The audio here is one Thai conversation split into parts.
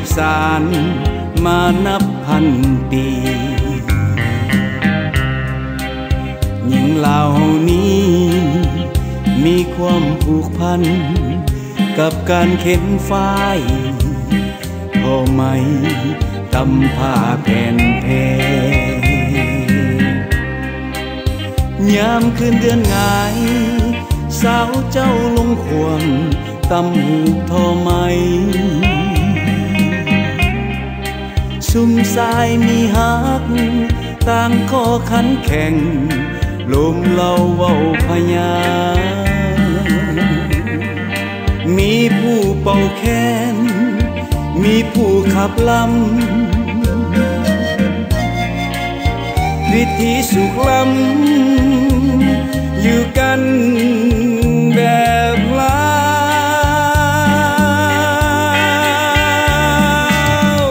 สานมานับพันปีหญิงเหล่านี้มีความผูกพันกับการเข็นฝ้ายพอไหมตำผ้าแผ่นแพยามคืนเดือนงายสาวเจ้าลงควงตำหูทอไหมซุ่มสายมีฮักต่างข้อขันแข่งลมเล่าเว้าพยามีผู้เป่าแค้นมีผู้ขับลำวิธีสุขลำอยู่กันแบบลาว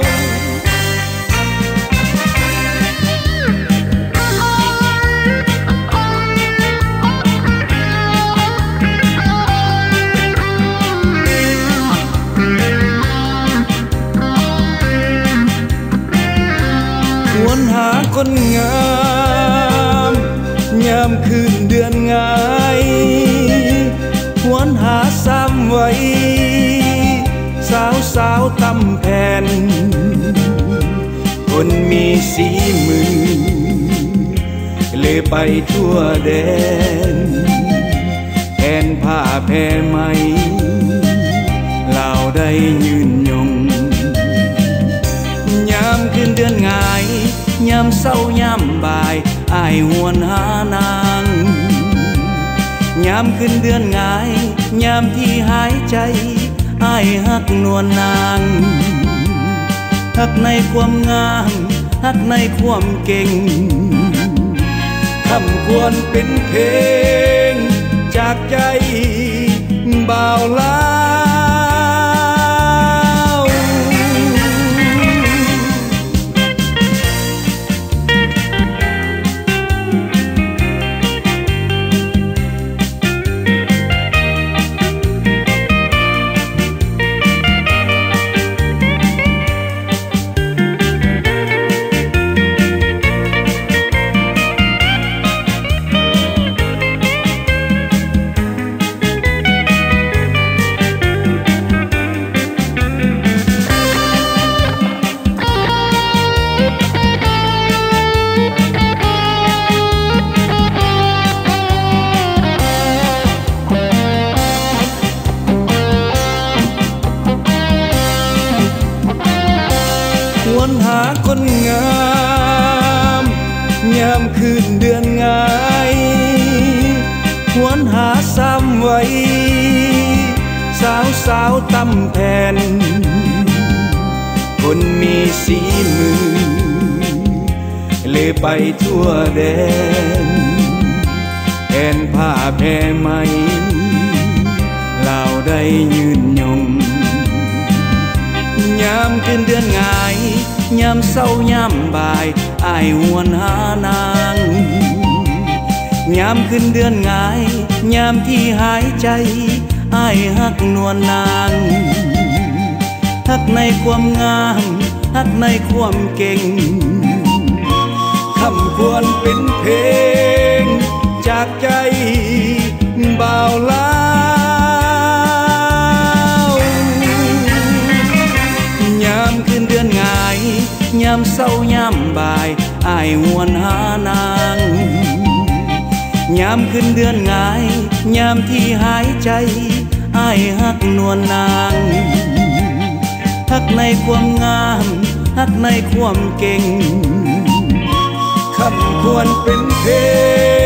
วนหาคนงามยามคืนเดือนงายหวนหาซ้ำไว้สาวตำแผ่นคนมีสีมือเลยไปทั่วแดนแทนผ้าแพรไหมเราได้ยืนยงยามคืนเดือนงายยามเศร้ายามบ่ายอ้ายหวนหานางยามขึ้นเดือนงายยามที่หายใจอ้ายฮักนวลนางฮักในความงามฮักในความเก่งคำควรเป็นเพลงจากใจบ่าวลาววนหาคนงามยามคืนเดือนงายหวนหาซ้ำไว้สาวตำแผ่นคนมีสีมือเลยไปทั่วแดนแทนผ้าแพรไหมเราได้ยืนยงยามคืนเดือนงายยามเศร้ายามบ่ายอ้ายหวนหานางยามคืนเดือนงายยามที่หายใจอ้ายฮักนวลนางฮักในความงามฮักในความเก่งคำควรเป็นเพลงจากใจบ่าวลาวยามคืนเดือนงายยามเศร้ายามบ่ายอ้ายหวนหานางยามคืนเดือนงายยามที่หายใจอ้ายฮักนวลนางฮักในความงามฮักในความเก่งคำควรเป็นเพลง